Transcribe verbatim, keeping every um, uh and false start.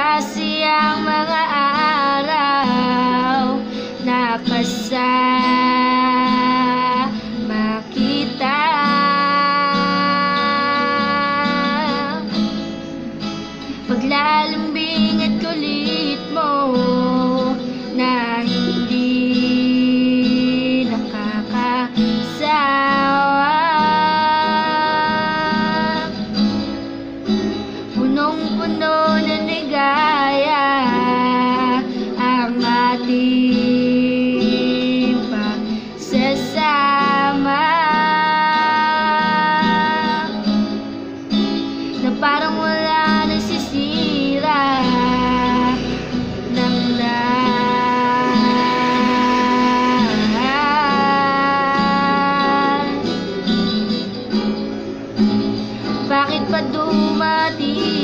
masasayang mga araw na kasama kita. Paglalambing at kulit mo na hindi nakakasawa, punong-puno ng ligaya ang ating pagsasama, na parang wala nagsisira ng lahat. Bakit pa dumating